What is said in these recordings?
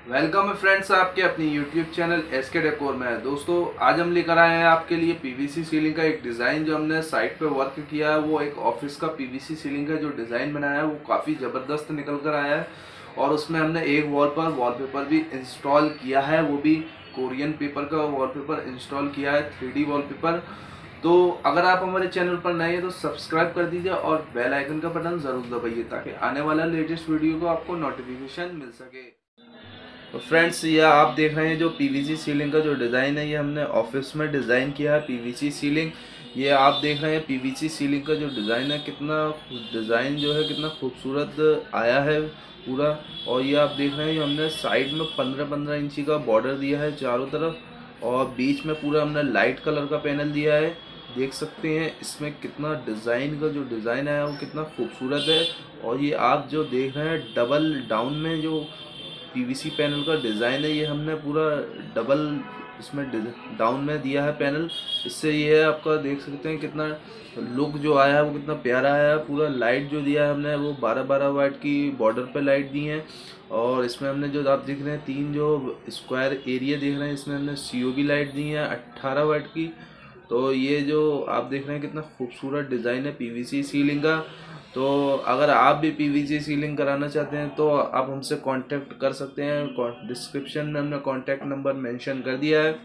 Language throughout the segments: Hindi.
वेलकम है फ्रेंड्स आपके अपनी यूट्यूब चैनल एसके डेकोर में। दोस्तों आज हम लेकर आए हैं आपके लिए पीवीसी सीलिंग का एक डिज़ाइन जो हमने साइट पे वर्क किया है। वो एक ऑफिस का पीवीसी सीलिंग का जो डिज़ाइन बनाया है वो काफ़ी ज़बरदस्त निकल कर आया है। और उसमें हमने एक वॉल पर वॉलपेपर भी इंस्टॉल किया है, वो भी कोरियन पेपर का वॉलपेपर इंस्टॉल किया है, 3D वॉलपेपर। तो अगर आप हमारे चैनल पर नए हैं तो सब्सक्राइब कर दीजिए और बेल आइकन का बटन ज़रूर दबाइए ताकि आने वाला लेटेस्ट वीडियो को आपको नोटिफिकेशन मिल सके। तो फ्रेंड्स ये आप देख रहे हैं जो पीवीसी सीलिंग का जो डिज़ाइन है ये हमने ऑफिस में डिज़ाइन किया है। पीवीसी सीलिंग ये आप देख रहे हैं, पीवीसी सीलिंग का जो डिज़ाइन है कितना डिज़ाइन जो है कितना खूबसूरत आया है पूरा। और ये आप देख रहे हैं हमने साइड में 15-15 इंची का बॉर्डर दिया है चारों तरफ, और बीच में पूरा हमने लाइट कलर का पैनल दिया है। देख सकते हैं इसमें कितना डिज़ाइन का जो डिज़ाइन आया वो कितना खूबसूरत है। और ये आप जो देख रहे हैं डबल डाउन में जो पीवीसी पैनल का डिज़ाइन है ये हमने पूरा डबल इसमें डाउन में दिया है पैनल। इससे ये है आपका देख सकते हैं कितना लुक जो आया है वो कितना प्यारा आया है। पूरा लाइट जो दिया है हमने वो 12-12 वाट की बॉर्डर पे लाइट दी है। और इसमें हमने जो आप देख रहे हैं 3 जो स्क्वायर एरिया देख रहे हैं इसमें हमने COB लाइट दी है 18 वाट की। तो ये जो आप देख रहे हैं कितना खूबसूरत डिज़ाइन है पीवीसी सीलिंग का। तो अगर आप भी पीवीसी सीलिंग कराना चाहते हैं तो आप हमसे कांटेक्ट कर सकते हैं। डिस्क्रिप्शन में हमने कांटेक्ट नंबर मेंशन कर दिया है।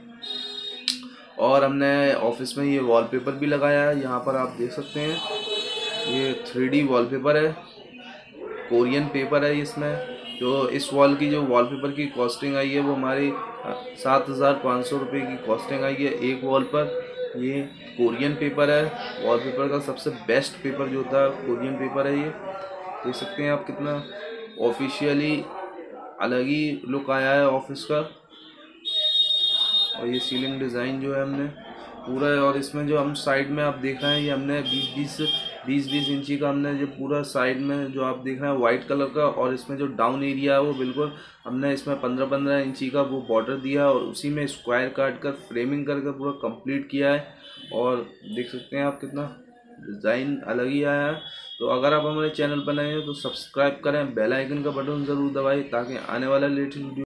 और हमने ऑफिस में ये वॉलपेपर भी लगाया है, यहाँ पर आप देख सकते हैं ये 3D वॉलपेपर है, कोरियन पेपर है। इसमें जो इस वॉल की जो वॉलपेपर की कॉस्टिंग आई है वो हमारी 7,500 रुपये की कॉस्टिंग आई है एक वॉल पर। ये कोरियन पेपर है, वॉलपेपर का सबसे बेस्ट पेपर जो होता है कोरियन पेपर है। ये देख सकते हैं आप कितना ऑफिशियली अलग ही लुक आया है ऑफिस का। और ये सीलिंग डिज़ाइन जो है हमने पूरा है। और इसमें जो हम साइड में आप देख रहे हैं ये हमने 20-20 इंची का हमने जो पूरा साइड में जो आप देख रहे हैं वाइट कलर का, और इसमें जो डाउन एरिया है वो बिल्कुल हमने इसमें 15-15 इंची का वो बॉर्डर दिया और उसी में स्क्वायर काट कर फ्रेमिंग करके पूरा कंप्लीट किया है। और देख सकते हैं आप कितना डिज़ाइन अलग ही आया है। तो अगर आप हमारे चैनल पर नए हैं तो सब्सक्राइब करें, बेल आइकन का बटन ज़रूर दबाएं ताकि आने वाला लेटेस्ट वीडियो